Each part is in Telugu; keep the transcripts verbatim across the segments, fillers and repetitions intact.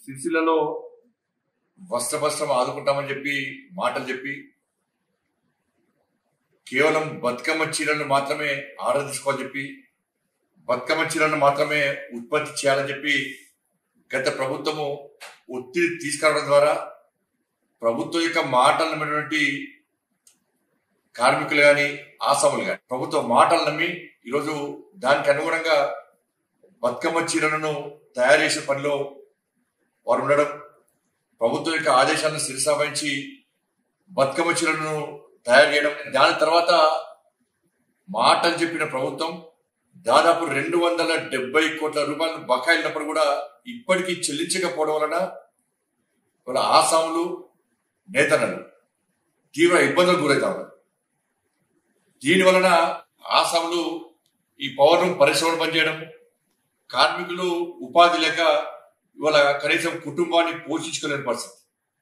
సిరిసిల్లలో వస్త్ర వస్త్రం ఆదుకుంటామని చెప్పి మాటలు చెప్పి కేవలం బతుకమ్మ చీరలను మాత్రమే ఆర్డర్ తీసుకోవాలని చెప్పి బతుకమ్మ చీరలను మాత్రమే ఉత్పత్తి చేయాలని చెప్పి గత ప్రభుత్వము ఒత్తిడి తీసుకురావడం ద్వారా ప్రభుత్వం యొక్క మాటలు నమ్మినటువంటి కార్మికులు కానీ ఆసాములు కానీ ప్రభుత్వ మాటలు నమ్మి ఈరోజు దానికి అనుగుణంగా బతుకమ్మ చీరలను తయారు చేసే పనిలో వారు ఉండడం, ప్రభుత్వం యొక్క ఆదేశాలను శిరసావహించి బతుకమ్మ చీరలను తయారు చేయడం, దాని తర్వాత మాటలు చెప్పిన ప్రభుత్వం దాదాపు రెండు వందల డెబ్బై కోట్ల రూపాయలు బకాయిలున్నప్పుడు కూడా ఇప్పటికీ చెల్లించకపోవడం వలన వాళ్ళ ఆసాములు నేతన్నలు తీవ్ర ఇబ్బందులు గురవుతా ఉన్నారు. దీని వలన ఆసాములు ఈ పౌరం పరిశ్రమలు పనిచేయడం, కార్మికులు ఉపాధి లేక ఇవాళ కనీసం కుటుంబాన్ని పోషించుకోలేని పరిస్థితి.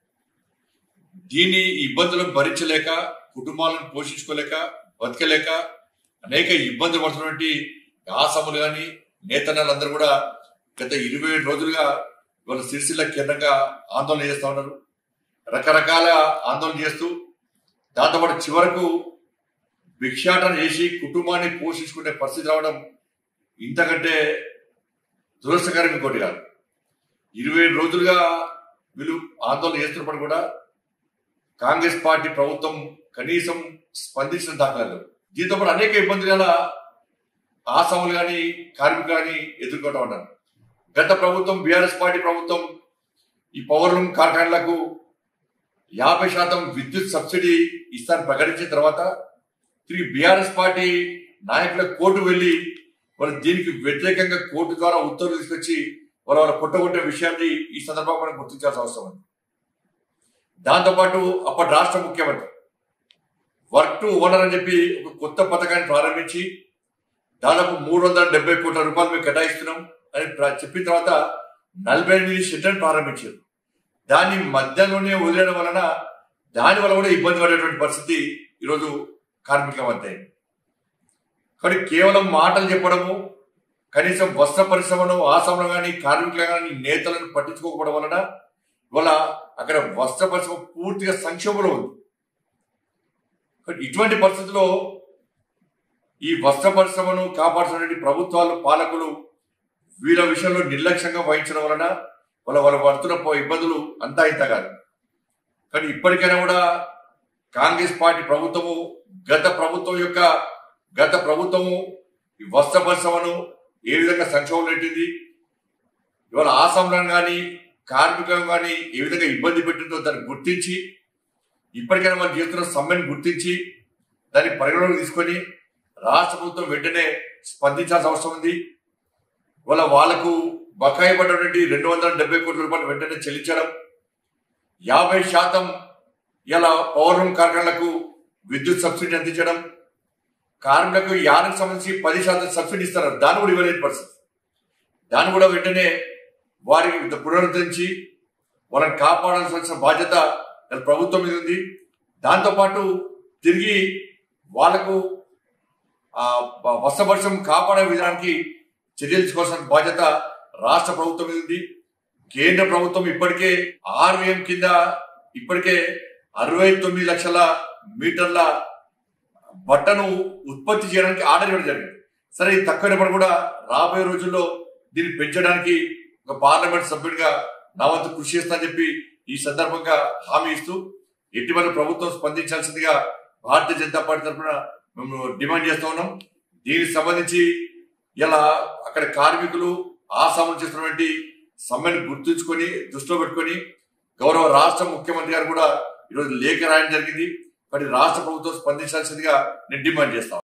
దీన్ని ఇబ్బందులను భరించలేక కుటుంబాలను పోషించుకోలేక బతకలేక అనేక ఇబ్బందులు పడుతున్నటువంటి ఆసాములు కానీ నేతన్నలందరూ కూడా గత ఇరవై ఏడు రోజులుగా ఇవాళ సిరిసిల్ల కేంద్రంగా ఆందోళన చేస్తూ ఉన్నారు. రకరకాల ఆందోళన చేస్తూ దాంతోపాటు చివరకు భిక్షాటన చేసి కుటుంబాన్ని పోషించుకునే పరిస్థితి రావడం ఇంతకంటే దురదృష్టకరం ఇంకోటి కాదు. ఇరవై ఏడు రోజులుగా వీళ్ళు ఆందోళన చేస్తున్నప్పుడు కూడా కాంగ్రెస్ పార్టీ ప్రభుత్వం కనీసం స్పందించిన దాఖలాలు. దీంతో పాటు అనేక ఇబ్బందులు గల ఆసాములు కానీ కార్మికులు కానీ ఎదుర్కొంటూ ఉన్నారు. గత ప్రభుత్వం బీఆర్ఎస్ పార్టీ ప్రభుత్వం ఈ పవర్ లూమ్ కార్ఖానాలకు యాభై శాతం విద్యుత్ సబ్సిడీ ఇస్తారని ప్రకటించిన తర్వాత తిరిగి బీఆర్ఎస్ పార్టీ నాయకుల కోర్టు వెళ్లి వాళ్ళు దీనికి వ్యతిరేకంగా కోర్టు ద్వారా ఉత్తర్వులు తీసుకొచ్చి వాళ్ళు వాళ్ళ కొట్టగొట్టే విషయాన్ని ఈ సందర్భంగా మనం గుర్తించాల్సిన అవసరం ఉంది. దాంతోపాటు అప్పటి రాష్ట్ర ముఖ్యమంత్రి వర్క్ టు ఓనర్ అని చెప్పి ఒక కొత్త పథకాన్ని ప్రారంభించి దాదాపు మూడు వందల డెబ్బై కోట్ల రూపాయలు మేము కేటాయిస్తున్నాం అని చెప్పిన తర్వాత నలభై ఎనిమిది షెడ్లను ప్రారంభించారు. దాన్ని మధ్యలోనే వదిలేయడం వలన దాని వల్ల కూడా ఇబ్బంది పడేటువంటి పరిస్థితి ఈరోజు కార్మికుల మధ్య. కానీ కేవలం మాటలు చెప్పడము, కనీసం వస్త్ర పరిశ్రమను ఆసాములు కానీ కార్మికులు కానీ నేతలను పట్టించుకోకపోవడం వలన ఇవాళ అక్కడ వస్త్ర పరిశ్రమ పూర్తిగా సంక్షోభంలో ఉంది. ఇటువంటి పరిస్థితుల్లో ఈ వస్త్ర పరిశ్రమను కాపాడుతున్న ప్రభుత్వాలు పాలకులు వీళ్ళ విషయంలో నిర్లక్ష్యంగా వహించడం వలన వాళ్ళ వాళ్ళ పడుతున్న ఇబ్బందులు అంతా ఇంత కాదు. కానీ ఇప్పటికైనా కూడా కాంగ్రెస్ పార్టీ ప్రభుత్వము గత ప్రభుత్వం యొక్క గత ప్రభుత్వము ఈ వస్త్ర పరిశ్రమను ఏ విధంగా సంక్షోభం పెట్టింది, ఇవాళ ఆసాములను కానీ కార్మికులను కానీ ఏ విధంగా ఇబ్బంది పెట్టిందో దాన్ని గుర్తించి ఇప్పటికైనా వాళ్ళు చేస్తున్న సమ్మెను గుర్తించి దాన్ని పరిగణలోకి తీసుకొని రాష్ట్ర ప్రభుత్వం వెంటనే స్పందించాల్సిన అవసరం ఉంది. ఇవాళ వాళ్లకు బకాయి పడినటువంటి రెండు వందల డెబ్బై కోట్ల రూపాయలు వెంటనే చెల్లించడం, యాభై శాతం ఇలా పవర్ లూమ్ కార్ఖానాలకు విద్యుత్ సబ్సిడీ అందించడం, కార్మికులకు యానికి సంబంధించి పది శాతం సబ్సిడీ ఇస్తారు, దాన్ని కూడా ఇవ్వలేని పరిస్థితి. దాన్ని కూడా వెంటనే వారికి పునరుద్ధరించి వాళ్ళని కాపాడాల్సిన బాధ్యత ప్రభుత్వం మీద ఉంది. దాంతోపాటు తిరిగి వాళ్లకు ఆ వస్త్ర పరిశ్రమ కాపాడే విధానానికి చర్యలు తీసుకోవాల్సిన బాధ్యత రాష్ట్ర ప్రభుత్వం మీద ఉంది. కేంద్ర ప్రభుత్వం ఇప్పటికే ఆర్వీఎం కింద ఇప్పటికే అరవై తొమ్మిది లక్షల మీటర్ల బట్టను ఉత్పత్తి చేయడానికి ఆర్డర్ ఇవ్వడం జరిగింది. సరే, ఇది తక్కువైనప్పుడు కూడా రాబోయే రోజుల్లో దీన్ని పెంచడానికి ఒక పార్లమెంట్ సభ్యుడిగా నా వంతు కృషి చేస్తానని చెప్పి ఈ సందర్భంగా హామీ ఇస్తూ ఎటువంటి ప్రభుత్వం స్పందించాల్సిందిగా భారతీయ జనతా పార్టీ తరఫున మేము డిమాండ్ చేస్తూ ఉన్నాం. దీనికి సంబంధించి ఇలా అక్కడ కార్మికులు ఆసాములు చేస్తున్నటువంటి సమ్మెను గుర్తుంచుకొని దృష్టిలో పెట్టుకొని గౌరవ రాష్ట్ర ముఖ్యమంత్రి గారు కూడా ఈరోజు లేఖ రాయడం జరిగింది. మరి రాష్ట్ర ప్రభుత్వం స్పందించాల్సిందిగా నేను డిమాండ్ చేస్తాను.